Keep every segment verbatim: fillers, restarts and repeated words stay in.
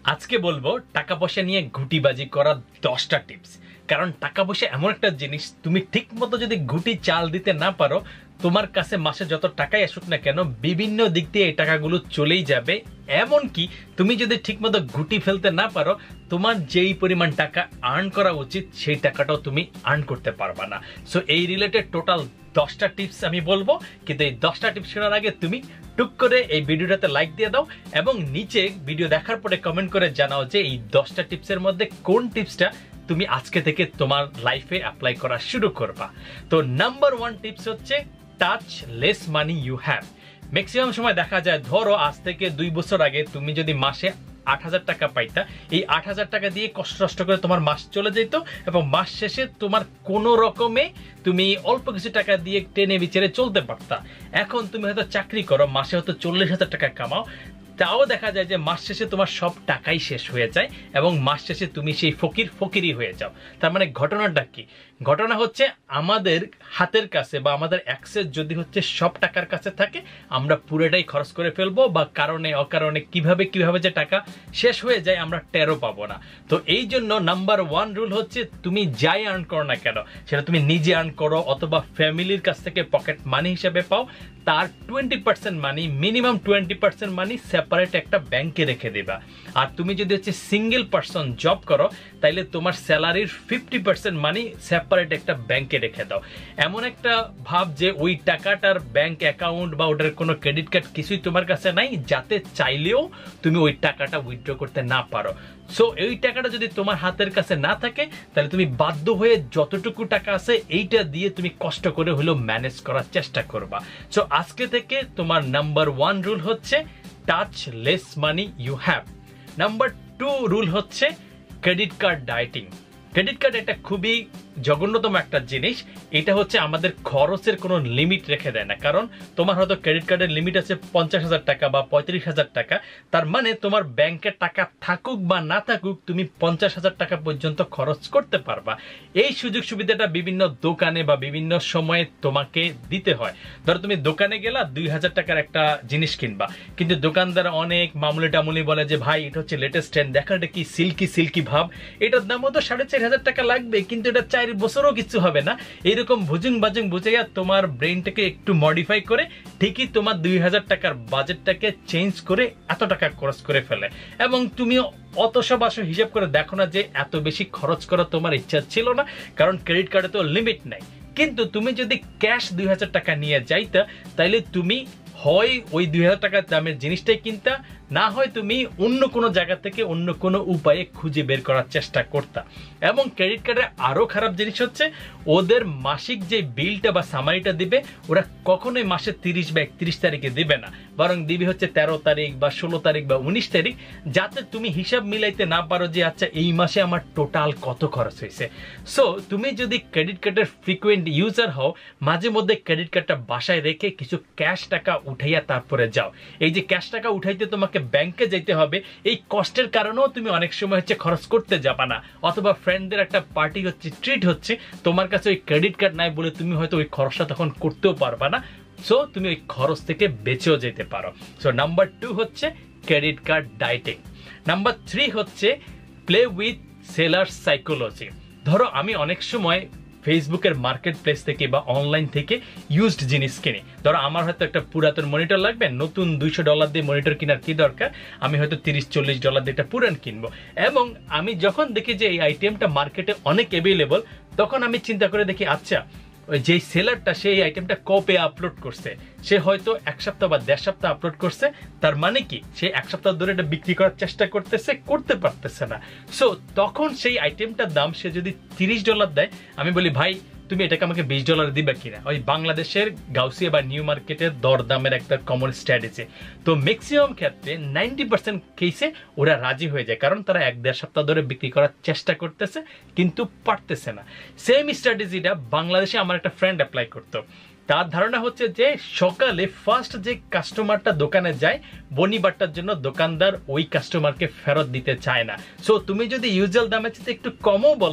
আজকে বলবো টাকা পয়সা নিয়ে ঘুটিবাজি করার দশটা টিপস। কারণ টাকা পয়সা এমন একটা জিনিস, তুমি ঠিক মতো যদি ঘুটি চাল দিতে না পারো, তোমার কাছে মাসে যত টাকাই আসুক না কেন বিভিন্ন দিক দিয়ে এই টাকাগুলো চলেই যাবে। এমনকি তুমি যদি ঠিকমতো ঘুটি ফেলতে না পারো, তোমার যেই পরিমাণ টাকা আর্ন করা উচিত সেই টাকাটাও তুমি আর্ন করতে পারবা না। সো এই রিলেটেড টোটাল দশটা টিপস আমি বলবো, কিন্তু এই দশটা টিপস শোনার আগে তুমি টুক করে এই ভিডিওটাতে লাইক দিয়ে দাও এবং নিচে ভিডিও দেখার পরে কমেন্ট করে জানাও যে এই দশটা টিপসের মধ্যে কোন টিপসটা তুমি আজকে থেকে তোমার লাইফে অ্যাপ্লাই করা শুরু করবা। তো নাম্বার ওয়ান টিপস হচ্ছে touch less money you have. Maximum সময় দেখা যায়, ধরো আজ থেকে দুই বছর আগে তুমি যদি মাসে আট হাজার টাকা পাইতা, এই আট হাজার টাকা দিয়ে কষ্ট কষ্ট করে তোমার মাস চলে যেত এবং মাস শেষে তোমার কোনো রকমে তুমি অল্প কিছু টাকা দিয়ে টেনে বিচেরে চলতে পারতা। এখন তুমি হয়তো চাকরি করো, মাসে হয়তো চল্লিশ হাজার টাকা কামাও, তাও দেখা যায় যে মাস শেষে তোমার সব টাকাই শেষ হয়ে যায় এবং মাস শেষে তুমি সেই ফকির ফকিরই হয়ে যাও। তার মানে ঘটনাটা কি? ঘটনা হচ্ছে আমাদের হাতের কাছে বা আমাদের অ্যাক্সেস যদি হচ্ছে সব টাকার কাছে থাকে, আমরা পুরোটাই খরচ করে ফেলবো বা কারণে অকারণে কিভাবে কিভাবে যে টাকা শেষ হয়ে যায় আমরা টেরও পাবো না। তো এই জন্য নাম্বার ওয়ান রুল হচ্ছে, তুমি যাই আর্ন করো না কেন, সেটা তুমি নিজে আর্ন করো অথবা ফ্যামিলির কাছ থেকে পকেট মানি হিসেবে পাও, তার twenty percent money, minimum twenty percent money separate একটা ব্যাংকে রেখে দেবা। আর তুমি যদি হচ্ছে সিঙ্গেল পার্সন জব করো, তাইলে তোমার স্যালারির ফিফটি পার্সেন্ট মানি সেপারেট একটা ব্যাংকে রেখে দাও। এমন একটা ভাব যে ওই টাকাটার ব্যাংক অ্যাকাউন্ট বা ওটার কোনো ক্রেডিট কার্ড কিছুই তোমার কাছে নাই, যাতে চাইলেও তুমি ওই টাকাটা উইথড্র করতে না পারো। সো এই টাকাটা যদি তোমার হাতের কাছে না থাকে, তাহলে তুমি বাধ্য হয়ে যতটুকু টাকা আছে এইটা দিয়ে তুমি কষ্ট করে হলেও ম্যানেজ করার চেষ্টা করবা। সো আজকে থেকে তোমার নাম্বার ওয়ান রুল হচ্ছে touch less money you have. Number two rule হচ্ছে credit card dieting. Credit card এটা খুবই জঘন্যতম একটা জিনিস। এটা হচ্ছে আমাদের খরচের কোনো লিমিট রেখে দেয় না। কারণ তোমার হয়তো ক্রেডিট কার্ডের লিমিট আছে পঞ্চাশ হাজার টাকা বা পঁয়ত্রিশ হাজার টাকা, তার মানে তোমার ব্যাংকে টাকা থাকুক বা না থাকুক, তুমি পঞ্চাশ হাজার টাকা পর্যন্ত খরচ করতে পারবা। এই সুযোগ সুবিধাটা বিভিন্ন দোকানে বা বিভিন্ন সময়ে তোমাকে দিতে হয়। ধরো তুমি দোকানে গেলা, দুই হাজার টাকার একটা জিনিস কিনবা, কিন্তু দোকানদার অনেক মামুলি টামুলি বলে যে ভাই এটা হচ্ছে লেটেস্ট ট্রেন্ড, দেখা এটা কি সিল্কি সিল্কি ভাব, এটার দাম হতো সাড়ে চার হাজার টাকা লাগবে, কিন্তু এটা চার বছরও কিছু হবে না। এইরকম ভুজুং বাজুং বুঝাইয়া তোমার ব্রেনটাকে একটু মডিফাই করে ঠিকই তোমার দুই হাজার টাকার বাজেটটাকে চেঞ্জ করে এত টাকা খরচ করে ফেলে। এবং তুমি অত সব আসো হিসাব করে দেখো না যে এত বেশি খরচ করা তোমার ইচ্ছা ছিল না, কারণ ক্রেডিট কার্ডে তো লিমিট নাই। কিন্তু তুমি যদি ক্যাশ দুই হাজার টাকা নিয়ে যাইতা, তাইলে তুমি হয় ওই দুই হাজার টাকার দামের জিনিসটাই কিনতা, না হয় তুমি অন্য কোনো জায়গা থেকে অন্য কোনো উপায়ে খুঁজে বের করার চেষ্টা করতা। এবং ক্রেডিট কার্ডের আরো খারাপ জিনিস হচ্ছে, ওদের মাসিক যে বিলটা বা সামারিটা দিবে, ওরা কখনোই মাসের তিরিশ বা একত্রিশ তারিখে দিবে না, বরং দিবে হচ্ছে তেরো তারিখ বা ষোলো তারিখ বা উনিশ তারিখ, যাতে তুমি হিসাব মিলাইতে না পারো যে আচ্ছা এই মাসে আমার টোটাল কত খরচ হয়েছে। সো তুমি যদি ক্রেডিট কার্ডের ফ্রিকুয়েন্ট ইউজার হও, মাঝে মধ্যে ক্রেডিট কার্ডটা বাসায় রেখে কিছু ক্যাশ টাকা উঠাইয়া তারপরে যাও। এই যে ক্যাশ টাকা উঠাইতে তোমাকে ব্যাংকে যেতে হবে, এই কষ্টের কারণেও তুমি অনেক সময় হচ্ছে খরচ করতে যাবা না, অথবা ফ্রেন্ডদের একটা পার্টি হচ্ছে, ট্রিট হচ্ছে, তোমার কাছে ওই ক্রেডিট কার্ড নাই বলে তুমি হয়তো ওই খরচটা তখন করতেও পারবা না। সো তুমি ওই খরচ থেকে বেঁচেও যেতে পারো। সো নাম্বার টু হচ্ছে credit card dieting. Number three হচ্ছে প্লে উইথ সেলার সাইকোলজি। ধরো আমি অনেক সময় ফেসবুকের মার্কেট প্লেস থেকে বা অনলাইন থেকে ইউজড জিনিস কিনি। ধরো আমার হয়তো একটা পুরাতন মনিটর লাগবে, নতুন দুইশো ডলার দিয়ে মনিটর কেনার কি দরকার, আমি হয়তো তিরিশ চল্লিশ ডলার দিয়ে একটা পুরান কিনবো। এবং আমি যখন দেখি যে এই আইটেমটা মার্কেটে অনেক অ্যাভেলেবল, তখন আমি চিন্তা করে দেখি আচ্ছা ওই যে সেলারটা সেই আইটেমটা কবে আপলোড করছে, সে হয়তো এক সপ্তাহ বা দেড় সপ্তাহ আপলোড করছে, তার মানে কি সে এক সপ্তাহ ধরে এটা বিক্রি করার চেষ্টা করতেছে, করতে পারতেছে না। সো তখন সেই আইটেমটার দাম সে যদি তিরিশ ডলার দেয়, আমি বলি ভাই তুমি এটাকে আমাকে বিশ ডলার দিবা কিনা। ওই বাংলাদেশের গাউসিয়া বা নিউ মার্কেটের দর দামের একটা কমন স্ট্র্যাটেজি। তো ম্যাক্সিমাম ক্ষেত্রে নাইনটি পার্সেন্ট কেসে ওরা রাজি হয়ে যায়, কারণ তারা এক দেড় সপ্তাহ ধরে বিক্রি করার চেষ্টা করতেছে কিন্তু পারতেছে না। সেম স্ট্র্যাটেজিটা বাংলাদেশে আমার একটা ফ্রেন্ড অ্যাপ্লাই করতো। তার ধারণা হচ্ছে যে সকালে ফার্স্ট যে কাস্টমারটা দোকানে যায় বনিবারটার জন্য, দোকানদার ওই কাস্টমারকে ফেরত দিতে চায় না। সো তুমি যদি ইউজুয়াল দামের চেয়ে একটু কমও বলো,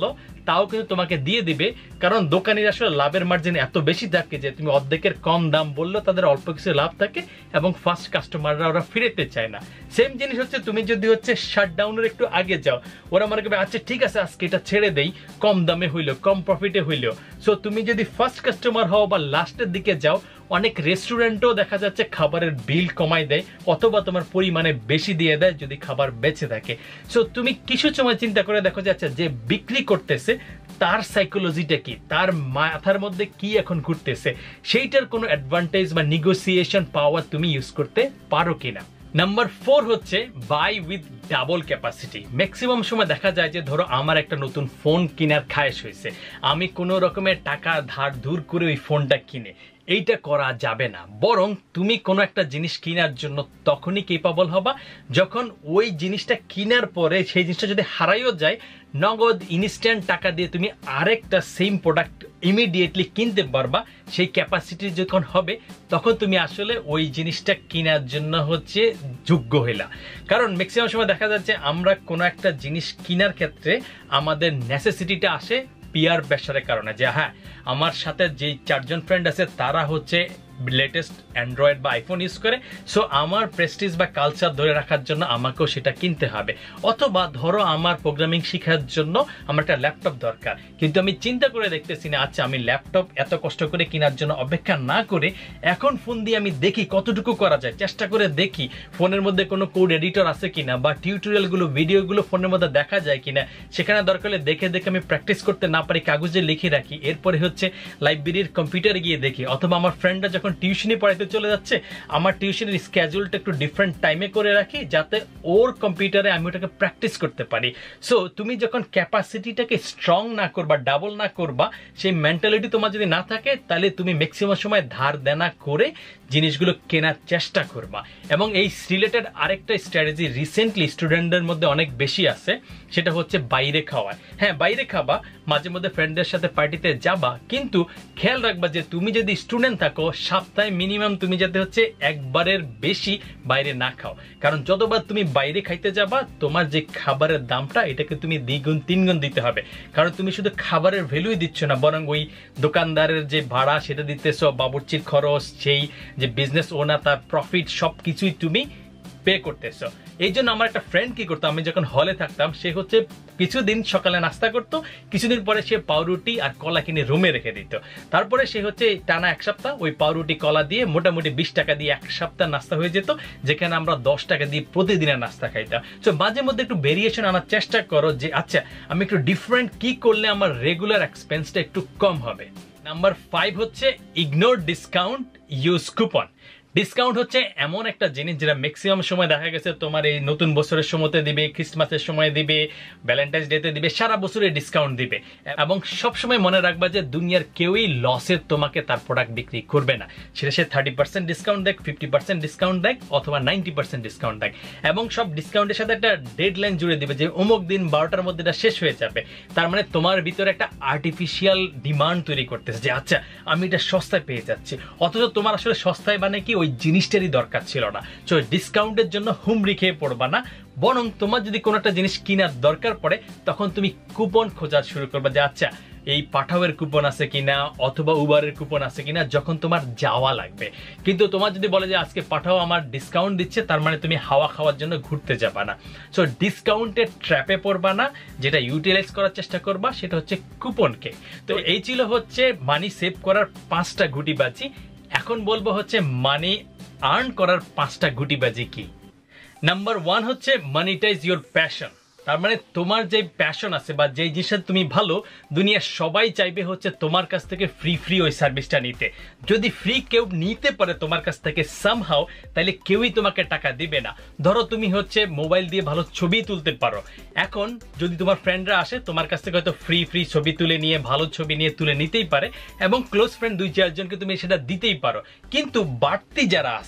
তাও কিন্তু তোমাকে দিয়ে দিবে, কারণ দোকানির আসলে লাভের মার্জিন এত বেশি থাকে যে তুমি অর্ধেকের কম দাম বললেও তাদের অল্প কিছু লাভ থাকে এবং ফার্স্ট কাস্টমাররা ওরা ফিরেতে চায় না। সেম জিনিস হচ্ছে তুমি যদি হচ্ছে শাটডাউনের একটু আগে যাও, ওরা মনে করবে আচ্ছা ঠিক আছে আজকে এটা ছেড়ে দেই, কম দামে হইলো, কম প্রফিটে হইলো। সো তুমি যদি ফার্স্ট কাস্টমার হও বা লাস্টের দিকে যাও, অনেক রেস্টুরেন্টও দেখা যাচ্ছে খাবারের বিল কমাই দেয় অথবা তোমার পরিমাণে বেশি দিয়ে দেয় যদি খাবার বেঁচে থাকে। সো তুমি কিছু সময় চিন্তা করে দেখো যে আচ্ছা যে বিক্রি করতেছে তার সাইকোলজিটা কি, তার মাথার মধ্যে কি এখন ঘুরতেছে, সেইটার কোনো অ্যাডভান্টেজ বা নেগোসিয়েশন পাওয়ার তুমি ইউজ করতে পারো কিনা। নাম্বার ফোর হচ্ছে buy with double capacity. Maximum সময় দেখা যায় যে ধরো আমার একটা নতুন ফোন কেনার খায়েশ হয়েছে, আমি কোনো রকমের টাকা ধার ধুর করে ওই ফোনটা কিনে, এইটা করা যাবে না। বরং তুমি কোনো একটা জিনিস কেনার জন্য তখনই কেপাবল হবা যখন ওই জিনিসটা কেনার পরে সেই জিনিসটা যদি হারাইও যায়, নগদ ইনস্ট্যান্ট টাকা দিয়ে তুমি আরেকটা সেম প্রোডাক্ট ইমিডিয়েটলি কিনতে পারবা। সেই ক্যাপাসিটি যখন হবে তখন তুমি আসলে ওই জিনিসটা কেনার জন্য হচ্ছে যোগ্য হইলা। কারণ ম্যাক্সিমাম সময় দেখা যাচ্ছে আমরা কোনো একটা জিনিস কেনার ক্ষেত্রে আমাদের নেসেসিটিটা আসে পিয়ার প্রেশারের কারণে, যে হ্যাঁ আমার সাথে যে চারজন ফ্রেন্ড আছে তারা হচ্ছে লেটেস্ট অ্যান্ড্রয়েড বা আইফোন ইউজ করে, সো আমার প্রেস্টিজ বা কালচার ধরে রাখার জন্য আমাকেও সেটা কিনতে হবে। অথবা ধরো আমার প্রোগ্রামিং শেখার জন্য আমার একটা ল্যাপটপ দরকার, কিন্তু আমি চিন্তা করে দেখতেছি না আচ্ছা আমি ল্যাপটপ এত কষ্ট করে কেনার জন্য অপেক্ষা না করে এখন ফোন দিয়ে আমি দেখি কতটুকু করা যায়, চেষ্টা করে দেখি ফোনের মধ্যে কোনো কোড এডিটর আছে কিনা বা টিউটোরিয়ালগুলো ভিডিওগুলো ফোনের মধ্যে দেখা যায় কিনা, সেখানে দরকার হলে দেখে দেখে আমি প্র্যাকটিস করতে না পারি কাগজে লিখে রাখি, এরপরে হচ্ছে লাইব্রেরির কম্পিউটারে গিয়ে দেখি। অথবা আমার ফ্রেন্ডরা যখন টিউশনি পড়াইতে চলে যাচ্ছে, আমার টিউশনের স্কেজুলটা একটু ডিফারেন্ট টাইমে করে রাখি যাতে ওর কম্পিউটারে আমি ওটাকে প্র্যাকটিস করতে পারি। সো তুমি যখন ক্যাপাসিটিটাকে স্ট্রং না করবা, ডাবল না করবা, সেই মেন্টালিটি তোমার যদি না থাকে তাহলে তুমি ম্যাক্সিমাম সময় ধার দেনা করে জিনিসগুলো কেনার চেষ্টা করবা। এবং এই রিলেটেড আরেকটা স্ট্র্যাটেজি রিসেন্টলি স্টুডেন্টদের মধ্যে অনেক বেশি আছে, সেটা হচ্ছে বাইরে খাওয়া। হ্যাঁ বাইরে খাবা, মাঝে মধ্যে ফ্রেন্ডদের সাথে পার্টিতে যাবা, কিন্তু খেয়াল রাখবা যে তুমি যদি স্টুডেন্ট থাকো সপ্তাহে মিনিমাম তুমি যাতে হচ্ছে একবারের বেশি বাইরে না খাও। কারণ যতবার তুমি বাইরে খাইতে যাবা তোমার যে খাবারের দামটা এটাকে তুমি দ্বিগুণ তিনগুণ দিতে হবে। কারণ তুমি শুধু খাবারের ভ্যালুই দিচ্ছ না, বরং ওই দোকানদারের যে ভাড়া সেটা দিতেছ, বাবুর্চির খরচ, সেই যে বিজনেস ওনার তার প্রফিট, সব কিছুই তুমি পে করতেছো। এই জন্য আমার একটা ফ্রেন্ড কি করতো, আমি যখন হলে থাকতাম সে হচ্ছে কিছুদিন সকালে নাস্তা করতো, কিছুদিন পরে সে পাউরুটি আর কলা কিনে রুমে রেখে দিত। তারপরে সে হচ্ছে টানা এক সপ্তাহ ওই পাউরুটি কলা দিয়ে মোটামুটি বিশ টাকা দিয়ে এক সপ্তাহ নাস্তা হয়ে যেত, যেখানে আমরা দশ টাকা দিয়ে প্রতিদিনের নাস্তা খাইতাম। তো মাঝে মধ্যে একটু ভেরিয়েশন আনার চেষ্টা করো যে আচ্ছা আমি একটু ডিফারেন্ট কি করলে আমার রেগুলার এক্সপেন্সটা একটু কম হবে। নাম্বার ফাইভ হচ্ছে ignore discount, use coupon. Discount হচ্ছে এমন একটা জিনিস যেটা ম্যাক্সিমাম সময় দেখা গেছে তোমার এই নতুন বছরের সময়তে দিবে, ক্রিসমাসের সময় দিবে, ভ্যালেন্টাইন্স ডেতে দিবে, সারা বছরে ডিসকাউন্ট দিবে। এবং সবসময় মনে রাখবা যে দুনিয়ার কেউই লসে তোমাকে তার প্রোডাক্ট বিক্রি করবে না, সেটা সে থার্টি পার্সেন্ট ডিসকাউন্ট দেখ, ফিফটি পার্সেন্ট ডিসকাউন্ট দেখ অথবা নাইনটি পার্সেন্ট ডিসকাউন্ট দেখ। এবং সব ডিসকাউন্টের সাথে একটা ডেড লাইন জুড়ে দিবে যে অমুক দিন বারোটার মধ্যে এটা শেষ হয়ে যাবে। তার মানে তোমার ভিতরে একটা আর্টিফিশিয়াল ডিমান্ড তৈরি করতেছে যে আচ্ছা আমি এটা সস্তায় পেয়ে যাচ্ছি, অথচ তোমার আসলে সস্তায় মানে কি ওই জিনিসটারই দরকার ছিল না। সো ডিসকাউন্টের জন্য হুমড়ি খেয়ে পড়বা না, বরং তোমার যদি কোনো একটা জিনিস কেনার দরকার পড়ে তখন তুমি কুপন খোঁজা শুরু করবা যে আচ্ছা এই পাঠাওয়ের কুপন আছে কিনা অথবা উবারের কুপন আছে কিনা যখন তোমার যাওয়া লাগবে। কিন্তু তোমার যদি বলে যে আজকে পাঠাও আমার ডিসকাউন্ট দিচ্ছে, তার মানে তুমি হাওয়া খাওয়ার জন্য ঘুরতে যাবা না। সো ডিসকাউন্টের ট্র্যাপে পড়বা না, যেটা ইউটিলাইজ করার চেষ্টা করবা সেটা হচ্ছে কুপনকে। তো এই ছিল হচ্ছে মানি সেভ করার পাঁচটা গুটিবাজি। এখন বলবো হচ্ছে মানি আর্ন করার পাঁচটা গুটিবাজি কি। নাম্বার ওয়ান হচ্ছে মনিটাইজ ইউর প্যাশন। তার মানে তোমার যে প্যাশন আছে বা যে জিনিসটা তুমি ভালো, দুনিয়ার সবাই চাইবে হচ্ছে তোমার কাছ থেকে ফ্রি ফ্রি ওই সার্ভিসটা নিতে। যদি ফ্রি কেউ নিতে পারে তোমার কাছ থেকে সামহাও, তাহলে কেউই তোমাকে টাকা দিবে না। ধরো তুমি হচ্ছে মোবাইল দিয়ে ভালো ছবি তুলতে পারো, এখন যদি তোমার ফ্রেন্ডরা আসে তোমার কাছ থেকে হয়তো ফ্রি ফ্রি ছবি তুলে নিয়ে ভালো ছবি নিয়ে তুলে নিতেই পারে এবং ক্লোজ ফ্রেন্ড দুই চারজনকে তুমি সেটা দিতেই পারো। কিন্তু বাড়তি যারা আছে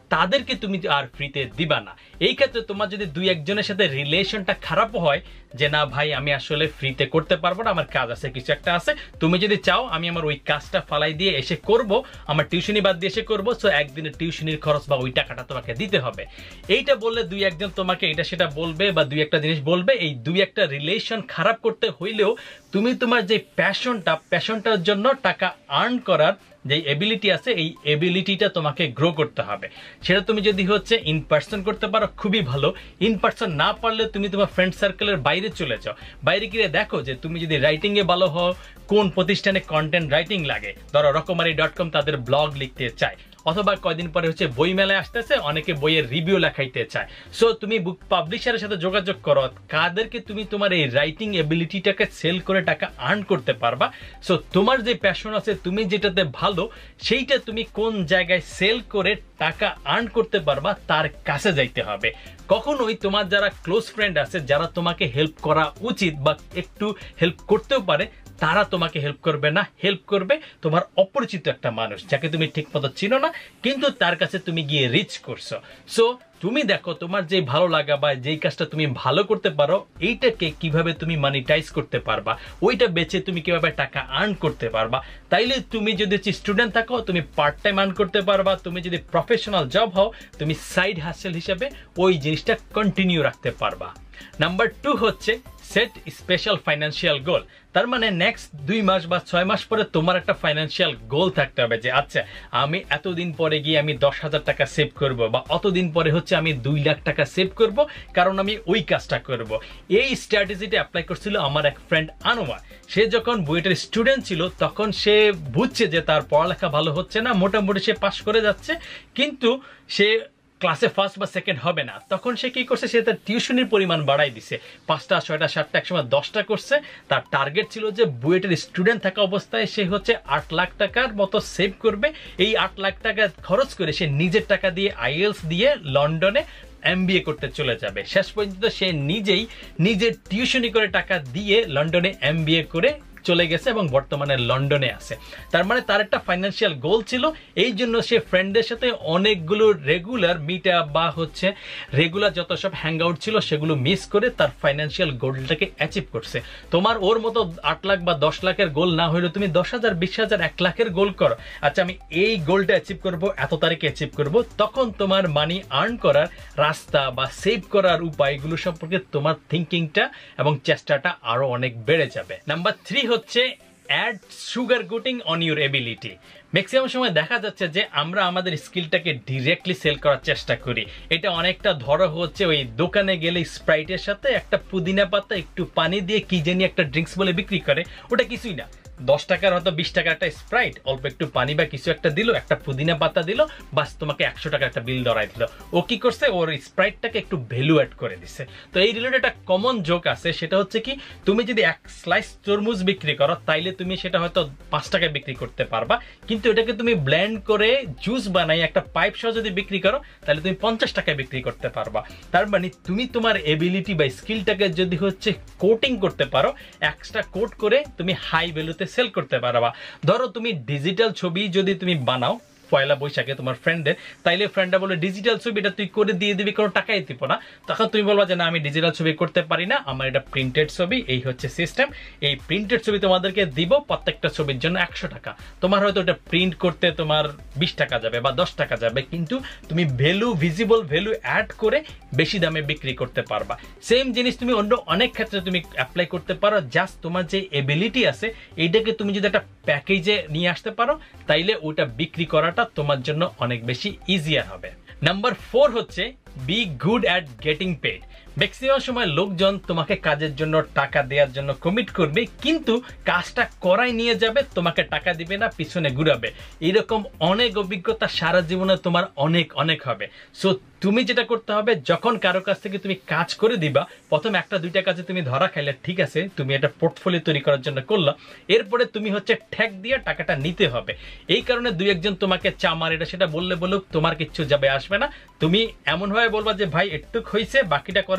তাদেরকে তুমি আর ফ্রিতে দিবা না। এই ক্ষেত্রে তোমার যদি দুই একজনের সাথে রিলেশনটা খারাপ হয় যে না ভাই আমি আসলে ফ্রিতে করতে পারবো না, আমার কাজ আছে, কিছু একটা আছে, তুমি যদি চাও আমি আমার ওই কাজটা ফালাই দিয়ে এসে করব, আমার টিউশনি বাদ দিয়ে এসে করবো, সো একদিনের টিউশনির খরচ বা ওই টাকাটা তোমাকে দিতে হবে। এইটা বললে দুই একজন তোমাকে এটা সেটা বলবে বা দুই একটা জিনিস বলবে। এই দুই একটা রিলেশন খারাপ করতে হইলেও তুমি তোমার যে প্যাশনটা প্যাশনটার জন্য টাকা আর্ন করার যে এবিলিটি আছে এই এবিলিটিটা তোমাকে গ্রো করতে হবে। সেটা তুমি যদি হচ্ছে ইন পার্সন করতে পারো খুবই ভালো, ইন পার্সন না পারলে তুমি তোমার ফ্রেন্ড সার্কেলের বাইরে চলে যাও, বাইরে গিয়ে দেখো যে তুমি যদি রাইটিং এ ভালো হও কোন প্রতিষ্ঠানে কন্টেন্ট রাইটিং লাগে, ধরো রকমারি ডট কম তাদের ব্লগ লিখতে চায়, অথবা কয়দিন পরে হচ্ছে বই মেলায় আসতেছে অনেকে বইয়ের রিভিউ লেখাইতে চায়, সো তুমি বুক পাবলিশারের সাথে যোগাযোগ করো কাদেরকে তুমি তোমার এই রাইটিং এবিলিটিটাকে সেল করে টাকা আর্ন করতে পারবা। সো তোমার যে প্যাশন আছে তুমি যেটাতে ভালো সেইটা তুমি কোন জায়গায় সেল করে টাকা আর্ন করতে পারবা তার কাছে যাইতে হবে। কখনোই তোমার যারা ক্লোজ ফ্রেন্ড আছে যারা তোমাকে হেল্প করা উচিত বা একটু হেল্প করতেও পারে তারা তোমাকে হেল্প করবে না, হেল্প করবে তোমার অপরিচিত একটা মানুষ যাকে তুমি ঠিক মতো চিনো না কিন্তু তার কাছে তুমি গিয়ে রিচ করছো। সো তুমি দেখো তোমার যে ভালো লাগা বা যেই কাজটা তুমি ভালো করতে পারো এইটাকে কিভাবে তুমি মনিটাইজ করতে পারবা, ওইটা বেচে তুমি কিভাবে টাকা আর্ন করতে পারবা। তাইলে তুমি যদি স্টুডেন্ট থাকো তুমি পার্ট টাইম আর্ন করতে পারবা, তুমি যদি প্রফেশনাল জব হও তুমি সাইড হাসেল হিসেবে ওই জিনিসটা কন্টিনিউ রাখতে পারবা। নাম্বার টু হচ্ছে সেট স্পেশাল ফাইন্যান্সিয়াল গোল। তার মানে নেক্সট দুই মাস বা ছয় মাস পরে তোমার একটা ফাইন্যান্সিয়াল গোল থাকতে হবে যে আচ্ছা আমি এতদিন পরে গিয়ে আমি দশ হাজার টাকা সেভ করব বা অতদিন পরে হচ্ছে আমি দুই লাখ টাকা সেভ করব কারণ আমি ওই কাজটা করব। এই স্ট্র্যাটেজিটা অ্যাপ্লাই করছিল আমার এক ফ্রেন্ড আনোয়ার। সে যখন বুয়েটের স্টুডেন্ট ছিল তখন সে বুঝছে যে তার পড়ালেখা ভালো হচ্ছে না, মোটামুটি সে পাশ করে যাচ্ছে কিন্তু সে ক্লাসে ফার্স্ট বা সেকেন্ড হবে না, তখন সে কি করছে সে তার টিউশনির পরিমাণ বাড়াই দিছে, পাঁচটা ছয়টা সাতটা একসময় দশটা করছে। তার টার্গেট ছিল যে বুয়েটের স্টুডেন্ট থাকা অবস্থায় সে হচ্ছে আট লাখ টাকার মতো সেভ করবে। এই আট লাখ টাকা খরচ করে সে নিজের টাকা দিয়ে আইএলস দিয়ে লন্ডনে এমবিএ করতে চলে যাবে। শেষ পর্যন্ত সে নিজেই নিজের টিউশনি করে টাকা দিয়ে লন্ডনে এমবিএ করে চলে গেছে এবং বর্তমানে লন্ডনে আছে। তার মানে তার একটা ফাইন্যান্সিয়াল গোল ছিল, এই জন্য সে ফ্রেন্ডদের সাথে অনেকগুলো রেগুলার মিট আপ বা হচ্ছে রেগুলার যত সব হ্যাং আউট ছিল সেগুলো মিস করে তার ফাইন্যান্সিয়াল গোলটাকে অ্যাচিভ করছে। তোমার ওর মতো আট লাখ বা দশ লাখের গোল না হইলে তুমি দশ হাজার বিশ হাজার এক লাখের গোল করো, আচ্ছা আমি এই গোলটা অ্যাচিভ করব এত তারিখে অ্যাচিভ করব, তখন তোমার মানি আর্ন করার রাস্তা বা সেভ করার উপায়গুলো সম্পর্কে তোমার থিঙ্কিংটা এবং চেষ্টাটা আরো অনেক বেড়ে যাবে। নাম্বার থ্রি হচ্ছে add sugar coating on your ability. Maximum সময় দেখা যাচ্ছে যে আমরা আমাদের স্কিলটাকে ডিরেক্টলি সেল করার চেষ্টা করি। এটা অনেকটা ধরো হচ্ছে ওই দোকানে গেলে স্প্রাইটের সাথে একটা পুদিনা পাতা একটু পানি দিয়ে কি জানি একটা ড্রিঙ্কস বলে বিক্রি করে, ওটা কিছুই না, দশ টাকার হয়তো বিশ টাকার একটা স্প্রাইট, অল্প একটু পানি বা কিছু একটা দিল, একটা পুদিনা পাতা দিল, বাস তোমাকে একশো টাকা একটা বিল ধরাই দিল। ও কি করছে ওর স্প্রাইটটাকে একটু ভ্যালু অ্যাড করে দিচ্ছে। তো এই রিলেটেড একটা কমন জোক আছে, সেটা হচ্ছে কি তুমি যদি এক স্লাইস তরমুজ বিক্রি করো তাইলে তুমি সেটা হয়তো পাঁচ টাকায় বিক্রি করতে পারবা, কিন্তু এটাকে তুমি ব্লেন্ড করে জুস বানাই একটা পাইপ সহ যদি বিক্রি করো তাহলে তুমি পঞ্চাশ টাকায় বিক্রি করতে পারবা। তার মানে তুমি তোমার এবিলিটি বা স্কিলটাকে যদি হচ্ছে কোটিং করতে পারো, এক্সট্রা কোট করে তুমি হাই ভ্যালুতে সেল করতে পারবা। ধরো তুমি ডিজিটাল ছবি যদি তুমি বানাও পয়লা বৈশাখে তোমার ফ্রেন্ডের, তাইলে ফ্রেন্ডরা বলে ডিজিটাল ছবিটা তুই করে দিয়ে দিবি, কোনো টাকাই দিব না, তখন তুমি বলবা যে না আমি ডিজিটাল ছবি করতে পারি না, আমার এটা প্রিন্টেড ছবি, এই হচ্ছে সিস্টেম, এই প্রিন্টেড ছবি তোমাদেরকে দিব, প্রত্যেকটা ছবির জন্য একশো টাকা, তোমার হয়তো এটা প্রিন্ট করতে তোমার বিশ টাকা যাবে বা দশ টাকা যাবে, কিন্তু তুমি ভ্যালু ভিজিবল ভ্যালু অ্যাড করে বেশি দামে বিক্রি করতে পারবা। সেম জিনিস তুমি অন্য অনেক ক্ষেত্রে তুমি অ্যাপ্লাই করতে পারো। জাস্ট তোমার যে এবিলিটি আছে এইটাকে তুমি যদি একটা প্যাকেজে নিয়ে আসতে পারো তাইলে ওটা বিক্রি করাটা তোমার জন্য অনেক বেশি ইজিয়ার হবে। নাম্বার ফোর হচ্ছে be good at getting paid. Maximum সময় লোকজন তোমাকে কাজের জন্য টাকা দেওয়ার জন্য কমিট করবে, কিন্তু কাজটা করাই নিয়ে যাবে, তোমাকে টাকা দিবে না, পিছনে ঘুরাবে। এরকম অনেক অভিজ্ঞতা সারা জীবনে তোমার অনেক অনেক হবে। সো তুমি যেটা করতে হবে, যখন কারো কাছ থেকে তুমি কাজ করে দিবা, প্রথম একটা দুইটা কাজে তুমি ধরা খাইলে ঠিক আছে, তুমি এটা পোর্টফোলিও তৈরি করার জন্য করলা, এরপরে তুমি হচ্ছে ঠেক দিয়ে টাকাটা নিতে হবে। এই কারণে দুই একজন তোমাকে চামার এটা সেটা বললে বলুক, তোমার কিচ্ছু যাবে আসবে না। তুমি এমন ভাবে বলবা যে ভাই একটু হয়েছে, বাকিটা করার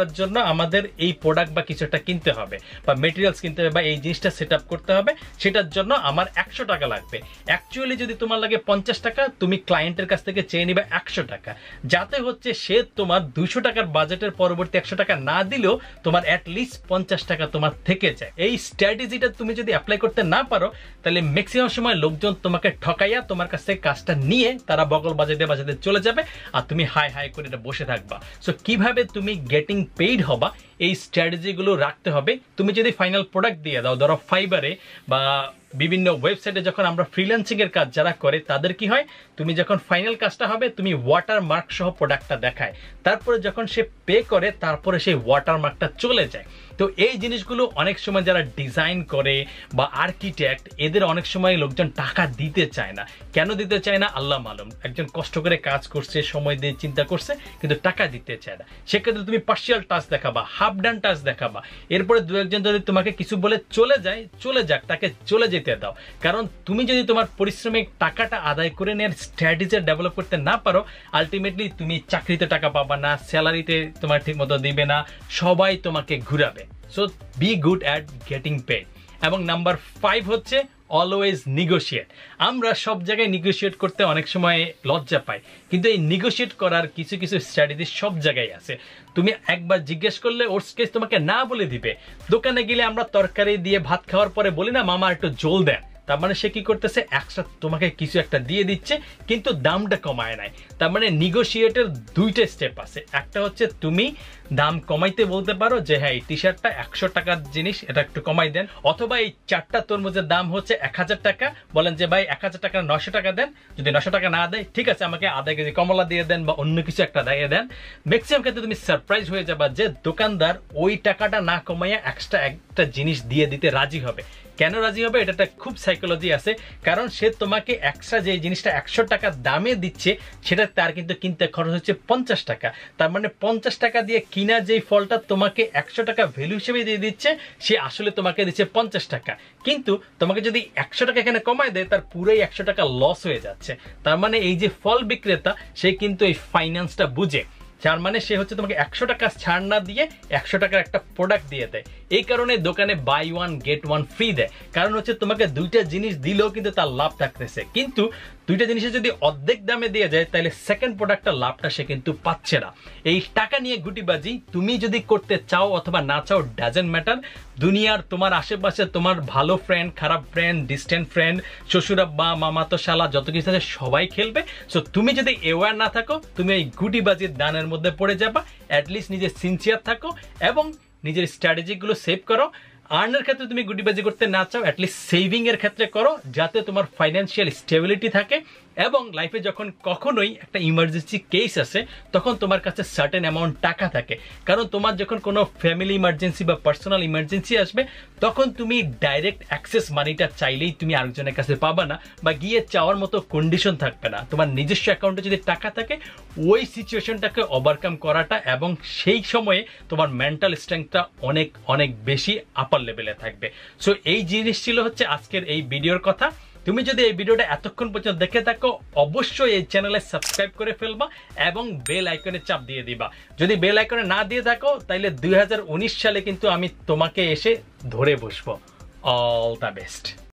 করার জন্য আমাদের এই প্রোডাক্ট বা কিছু একটা কিনতে হবে বা মেটেরিয়ালস কিনতে হবে বা এই জিনিসটা সেট আপ করতে হবে, সেটার জন্য আমার একশো টাকা লাগবে। অ্যাকচুয়ালি যদি তোমার লাগে পঞ্চাশ টাকা, তুমি ক্লায়েন্টের কাছ থেকে চেয়ে নিবে একশো টাকা, যাতে হচ্ছে সে তোমার দুইশো টাকার বাজেটের পরবর্তী একশো টাকা না দিলেও তোমার অ্যাটলিস্ট পঞ্চাশ টাকা তোমার থেকে যায়। এই স্ট্র্যাটেজিটা তুমি যদি অ্যাপ্লাই করতে না পারো, তাহলে ম্যাক্সিমাম সময় লোকজন তোমাকে ঠকাইয়া তোমার কাছ থেকে কাজটা নিয়ে তারা বগল বাজাতে বাজাতে চলে যাবে, আর তুমি হাই হাই করে এটা বসে থাকবা। সো কিভাবে তুমি গেটিং পেইড হবা, এই স্ট্র্যাটেজিগুলো রাখতে হবে। তুমি যদি ফাইনাল প্রোডাক্ট দিয়ে দাও, ধরো ফাইবারে বা বিভিন্ন ওয়েবসাইটে যখন আমরা ফ্রিল্যান্সিং এর কাজ যারা করে তাদের কি হয়, তুমি যখন ফাইনাল কাজটা হবে তুমি ওয়াটার মার্ক সহ প্রোডাক্টটা দেখায়, তারপরে যখন সে পে করে তারপরে সেই ওয়াটার মার্কটা চলে যায়। তো এই জিনিসগুলো অনেক সময় যারা ডিজাইন করে বা আর্কিটেক্ট, এদের অনেক সময় লোকজন টাকা দিতে চায় না। কেন দিতে চায় না আল্লাহ মালুম, একজন কষ্ট করে কাজ করছে, সময় দিয়ে চিন্তা করছে, কিন্তু টাকা দিতে চায় না। সেক্ষেত্রে তুমি পার্শিয়াল টাচ দেখাবা, হাফ ডান টাচ দেখাবা, এরপরে দু একজন যদি তোমাকে কিছু বলে চলে যায়, চলে যাক, তাকে চলে যেতে দাও। কারণ তুমি যদি তোমার পরিশ্রমিক টাকাটা আদায় করে নেওয়ার স্ট্র্যাটেজি ডেভেলপ করতে না পারো, আলটিমেটলি তুমি চাকরিতে টাকা পাবা না, স্যালারিতে তোমার ঠিক মতো দিবে না, সবাই তোমাকে ঘুরাবে। So be good at getting paid. এবং নাম্বার ফাইভ হচ্ছে অলওয়েজ নিগোশিয়েট। আমরা সব জায়গায় নিগোশিয়েট করতে অনেক সময় লজ্জা পাই, কিন্তু এই নিগোশিয়েট করার কিছু কিছু স্ট্র্যাটেজি সব জায়গায় আছে। তুমি একবার জিজ্ঞেস করলে ওর কেস তোমাকে না বলে দিবে। দোকানে গেলে আমরা তরকারি দিয়ে ভাত খাওয়ার পরে বলি না মামা একটু জল দেন, তার মানে সে কি করতেছে, এক্সট্রা তোমাকে কিছু একটা দিয়ে দিচ্ছে কিন্তু দামটা কমায় নাই। তার মানে নিগোশিয়েটের দুইটা স্টেপ আছে। একটা হচ্ছে তুমি দাম কমাইতে বলতে পারো যে হ্যাঁ এই টি শার্টটা একশো টাকার জিনিস, এটা একটু কমাই দেন। অথবা এই চারটা তরমুজের দাম হচ্ছে এক হাজার টাকা, বলেন যে ভাই এক হাজার টাকা নশো টাকা দেন। যদি নশো টাকা না দেয়, ঠিক আছে আমাকে আধা কেজি কমলা দিয়ে দেন বা অন্য কিছু একটা দিয়ে দেন। ম্যাক্সিমাম ক্ষেত্রে তুমি সারপ্রাইজ হয়ে যাবা যে দোকানদার ওই টাকাটা না কমাইয়া এক্সট্রা একটা জিনিস দিয়ে দিতে রাজি হবে। কেন রাজি হবে, এটা খুব সাইকোলজি আছে। কারণ সে তোমাকে এক্সট্রা যে জিনিসটা একশো টাকা দামে দিচ্ছে, সেটা তার কিন্তু কিনতে খরচ হচ্ছে পঞ্চাশ টাকা। তার মানে পঞ্চাশ টাকা দিয়ে কিনা যেই ফলটা তোমাকে একশো টাকা ভ্যালু হিসেবে দিয়ে দিচ্ছে, সে আসলে তোমাকে দিচ্ছে পঞ্চাশ টাকা। কিন্তু তোমাকে যদি একশো টাকা এখানে কমায় দেয়, তার পুরোই একশো টাকা লস হয়ে যাচ্ছে। তার মানে এই যে ফল বিক্রেতা, সে কিন্তু এই ফাইন্যান্সটা বুঝে। যার মানে সে হচ্ছে তোমাকে একশো টাকা ছাড় না দিয়ে একশো টাকার একটা প্রোডাক্ট দিয়ে দেয়। এই কারণে দোকানে buy one get one free দেয়। কারণ হচ্ছে তোমাকে দুইটা জিনিস দিলেও কিন্তু তার লাভ থাকতেছে, কিন্তু দুইটা জিনিসে যদি অর্ধেক দামে দিয়ে যায়, তাহলে সেকেন্ড প্রোডাক্টটার লাভটা সে কিন্তু পাচ্ছে না। এই টাকা নিয়ে গুটিবাজি তুমি যদি করতে চাও অথবা না চাও, ডাজেন্ট ম্যাটার। দুনিয়ার তোমার আশেপাশে তোমার ভালো ফ্রেন্ড, খারাপ ফ্রেন্ড, ডিস্টেন্ট ফ্রেন্ড, শ্বশুরাব্বা, মামাতো শালা, যত কিছু আছে সবাই খেলবে। সো তুমি যদি অ্যাওয়্যার না থাকো, তুমি এই গুটিবাজির দানের মধ্যে পড়ে যাবা। অ্যাটলিস্ট নিজে সিনসিয়ার থাকো এবং নিজের স্ট্র্যাটেজিগুলো সেভ করো। আর্নের ক্ষেত্রে তুমি গুটিবাজি করতে না চাও, অ্যাটলিস্ট সেভিং এর ক্ষেত্রে করো, যাতে তোমার ফাইন্যান্সিয়াল স্টেবিলিটি থাকে এবং লাইফে যখন কখনোই একটা ইমার্জেন্সি কেস আসে, তখন তোমার কাছে সার্টেন অ্যামাউন্ট টাকা থাকে। কারণ তোমার যখন কোনো ফ্যামিলি ইমার্জেন্সি বা পার্সোনাল ইমার্জেন্সি আসবে, তখন তুমি ডাইরেক্ট অ্যাক্সেস মানিটা চাইলেই তুমি আরেকজনের কাছে পাবা না, বা গিয়ে চাওয়ার মতো কন্ডিশন থাকবে না। তোমার নিজস্ব অ্যাকাউন্টে যদি টাকা থাকে, ওই সিচুয়েশনটাকে ওভারকাম করাটা এবং সেই সময়ে তোমার মেন্টাল স্ট্রেংথটা অনেক অনেক বেশি আপার লেভেলে থাকবে। সো এই জিনিস ছিল হচ্ছে আজকের এই ভিডিওর কথা। তুমি যদি এই ভিডিওটা এতক্ষণ পর্যন্ত দেখে থাকো, অবশ্যই এই চ্যানেলে সাবস্ক্রাইব করে ফেলবা এবং বেল আইকনে চাপ দিয়ে দিবা। যদি বেল আইকনে না দিয়ে থাকো, তাহলে দুই হাজার উনিশ সালে কিন্তু আমি তোমাকে এসে ধরে বসবো। All the best.